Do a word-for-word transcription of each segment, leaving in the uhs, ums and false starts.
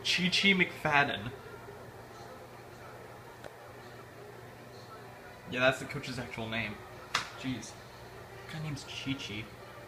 Chi-Chi McFadden. Yeah, that's the coach's actual name. Jeez. What kind of name's Chi-Chi?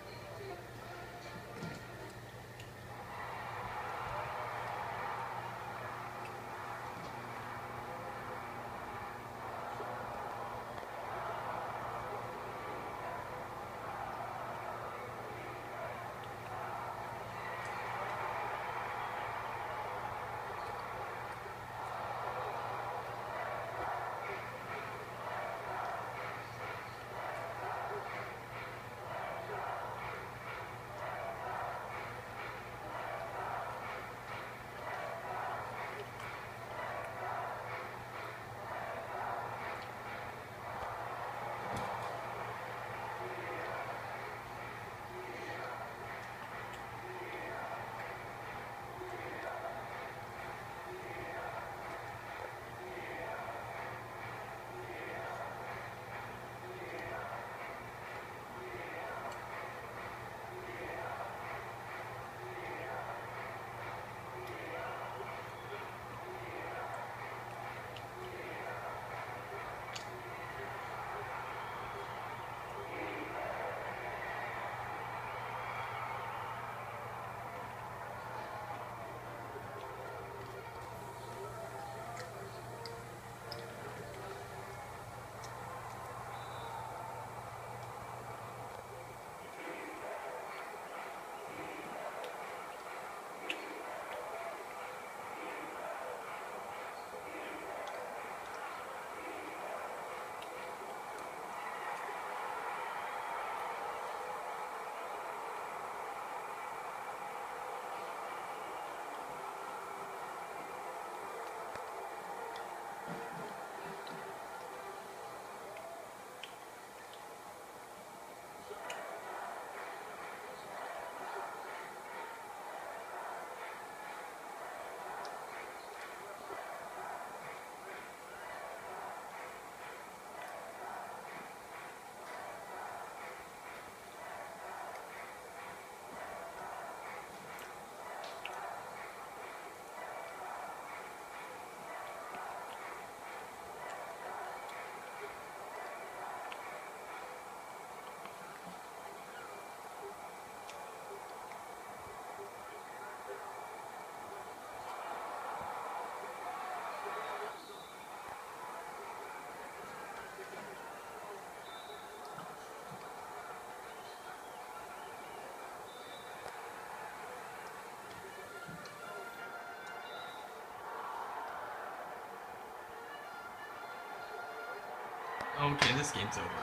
Okay, this game's over.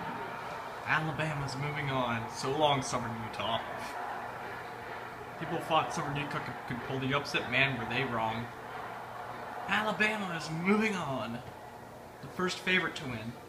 Alabama's moving on. So long, Southern Utah. People thought Southern Utah could, could pull the upset. Man, were they wrong. Alabama is moving on. The first favorite to win.